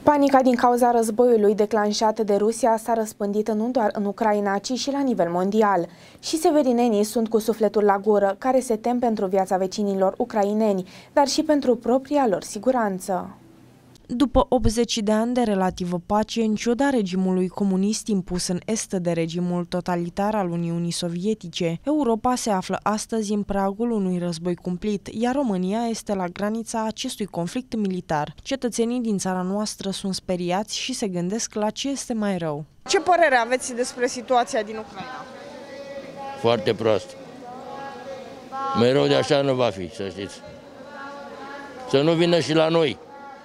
Panica din cauza războiului declanșat de Rusia s-a răspândit nu doar în Ucraina, ci și la nivel mondial. Și severinenii sunt cu sufletul la gură, care se tem pentru viața vecinilor ucraineni, dar și pentru propria lor siguranță. După 80 de ani de relativă pace, în ciuda regimului comunist impus în est de regimul totalitar al Uniunii Sovietice, Europa se află astăzi în pragul unui război cumplit, iar România este la granița acestui conflict militar. Cetățenii din țara noastră sunt speriați și se gândesc la ce este mai rău. Ce părere aveți despre situația din Ucraina? Foarte prost. Mai rău de așa nu va fi, să știți. Să nu vină și la noi.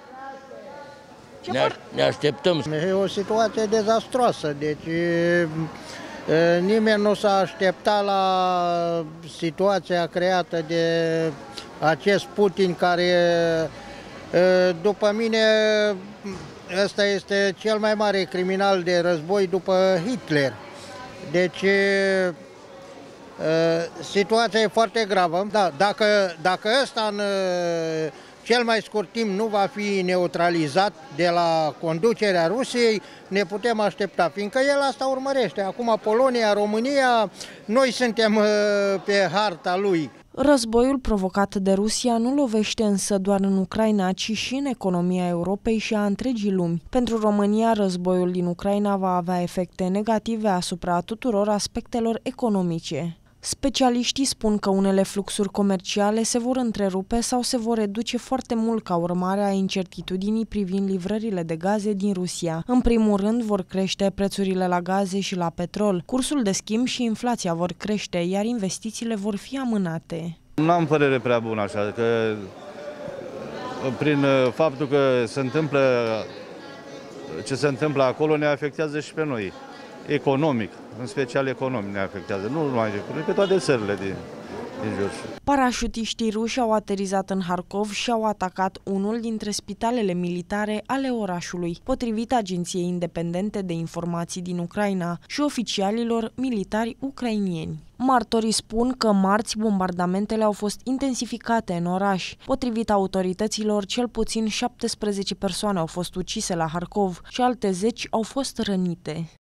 Ne așteptăm. E o situație dezastroasă, deci nimeni nu s-a așteptat la situația creată de acest Putin, care, după mine, ăsta este cel mai mare criminal de război după Hitler. Deci situația e foarte gravă. Da, dacă ăsta în cel mai scurt timp nu va fi neutralizat de la conducerea Rusiei, ne putem aștepta, fiindcă el asta urmărește. Acum Polonia, România, noi suntem pe harta lui. Războiul provocat de Rusia nu lovește însă doar în Ucraina, ci și în economia Europei și a întregii lumi. Pentru România, războiul din Ucraina va avea efecte negative asupra tuturor aspectelor economice. Specialiștii spun că unele fluxuri comerciale se vor întrerupe sau se vor reduce foarte mult ca urmare a incertitudinii privind livrările de gaze din Rusia. În primul rând vor crește prețurile la gaze și la petrol, cursul de schimb și inflația vor crește, iar investițiile vor fi amânate. Nu am părere prea bună așa, că prin faptul că ce se întâmplă acolo ne afectează și pe noi. Economic, în special economic ne afectează, nu numai pe toate țările din jur. Parașutiștii ruși au aterizat în Harkov și au atacat unul dintre spitalele militare ale orașului, potrivit Agenției Independente de Informații din Ucraina și oficialilor militari ucrainieni. Martorii spun că marți bombardamentele au fost intensificate în oraș. Potrivit autorităților, cel puțin 17 persoane au fost ucise la Harkov și alte 10 au fost rănite.